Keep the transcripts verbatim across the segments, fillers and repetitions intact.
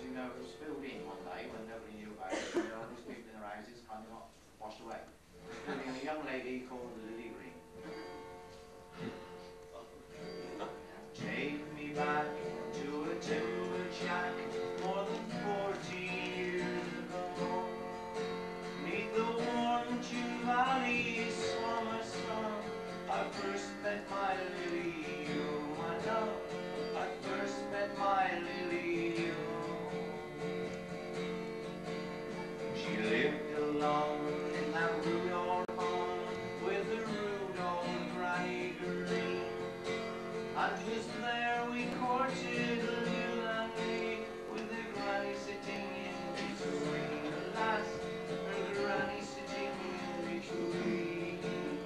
you know, it was filled in one day when nobody knew about it, and all these people in their houses kind of got washed away. Including a young lady called Lily Green. Take me back to a timber shack more than forty years ago. Neath the warm June valley summer sun, I first met my Lily, oh my love. I first met my Lily, oh. She lived alone in that rude old home with the rude old granny green. And 'twas there we courted you and me, with the granny sitting in between. Alas, her granny sitting in between.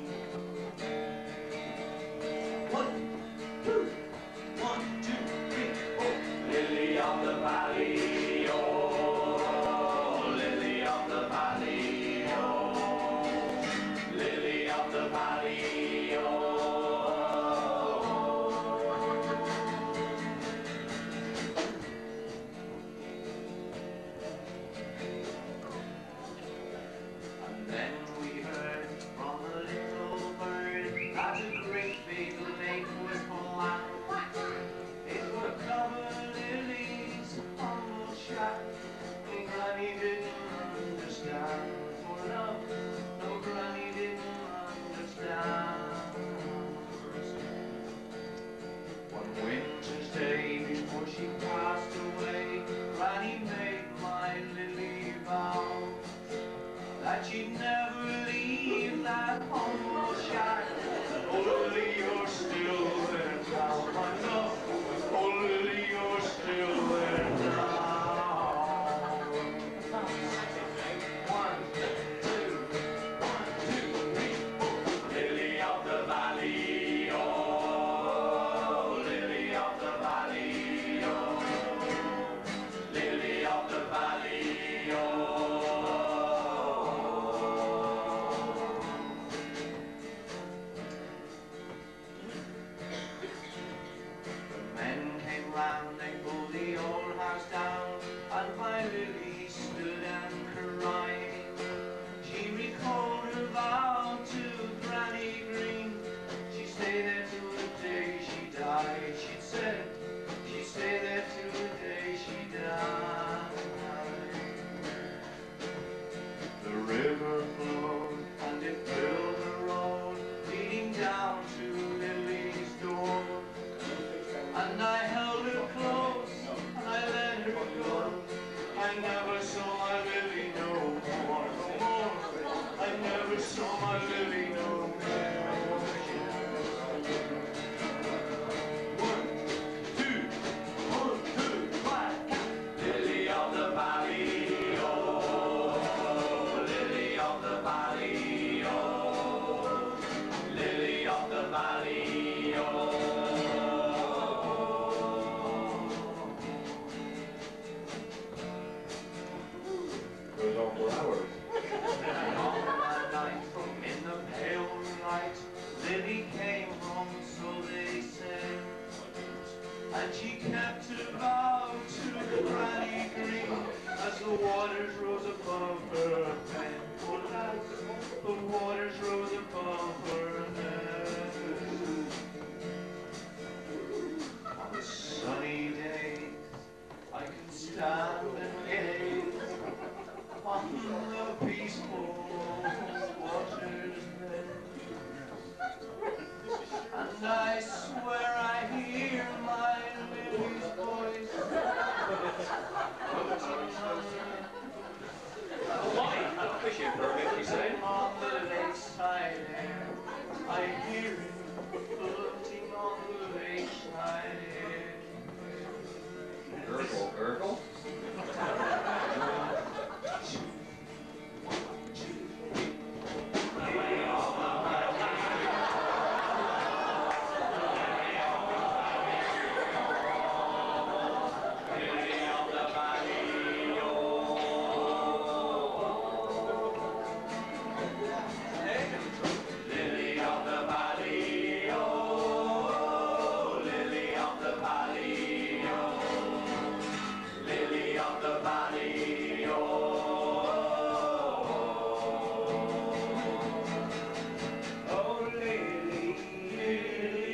One, two, one, two, three, four. Lily of the valley, oh, lily of the valley, oh, lily of the valley, oh. She passed away, Granny made my Lily vow that she'd never leave that humble shack. Oh Lily, you're still there now, my love. Oh Lily, you're still there now. One, two, one, two, three, four. Lily of the valley, oh, lily of the valley. Down, and my Lily stood and cried. She recalled her vow to Granny Green. She stayed there till the day she died. She'd said she'd stay there till the day she died. The river flowed and it filled the road leading down to Lily's door. And I held her close, I let her go. I never saw my Lily no more, no more. I never saw my Lily no more. One, two, one, two, five. Lily of the valley, oh, lily of the valley, oh, lily of the valley, oh. valley, oh, oh, lily, lily.